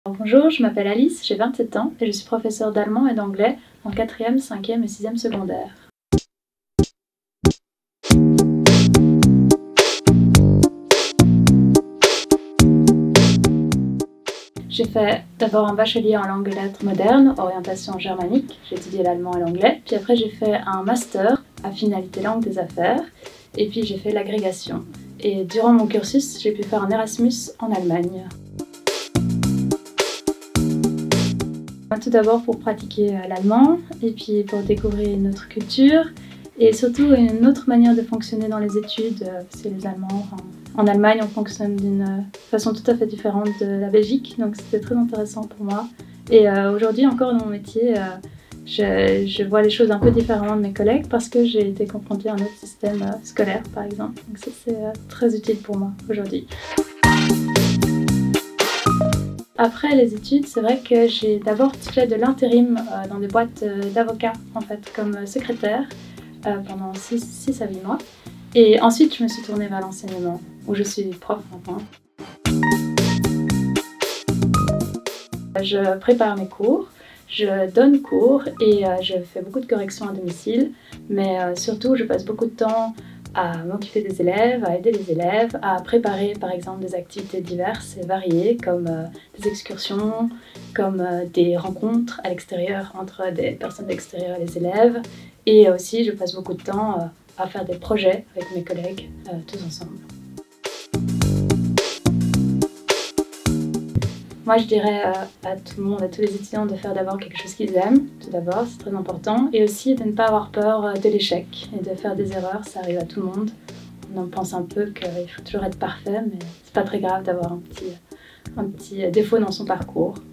Bonjour, je m'appelle Alice, j'ai 27 ans et je suis professeure d'allemand et d'anglais en 4e, 5e et 6e secondaire. J'ai fait d'abord un bachelier en langue et lettres modernes, orientation germanique, j'ai étudié l'allemand et l'anglais, puis après j'ai fait un master à finalité langue des affaires, et puis j'ai fait l'agrégation. Et durant mon cursus, j'ai pu faire un Erasmus en Allemagne. Tout d'abord pour pratiquer l'allemand, et puis pour découvrir une autre culture, et surtout une autre manière de fonctionner dans les études, parce que les Allemands, en Allemagne, on fonctionne d'une façon tout à fait différente de la Belgique, donc c'était très intéressant pour moi. Et aujourd'hui encore dans mon métier, je vois les choses un peu différemment de mes collègues parce que j'ai été confrontée à un autre système scolaire par exemple, donc ça c'est très utile pour moi aujourd'hui. Après les études, c'est vrai que j'ai d'abord fait de l'intérim dans des boîtes d'avocats en fait, comme secrétaire pendant 6 à 8 mois. Et ensuite, je me suis tournée vers l'enseignement, où je suis prof maintenant. Je prépare mes cours, je donne cours et je fais beaucoup de corrections à domicile, mais surtout je passe beaucoup de temps à m'occuper des élèves, à aider les élèves, à préparer par exemple des activités diverses et variées comme des excursions, comme des rencontres à l'extérieur entre des personnes extérieures et les élèves. Et aussi je passe beaucoup de temps à faire des projets avec mes collègues tous ensemble. Moi, je dirais à tout le monde, à tous les étudiants, de faire d'abord quelque chose qu'ils aiment, tout d'abord, c'est très important, et aussi de ne pas avoir peur de l'échec et de faire des erreurs, ça arrive à tout le monde. On en pense un peu qu'il faut toujours être parfait, mais c'est pas très grave d'avoir un petit défaut dans son parcours.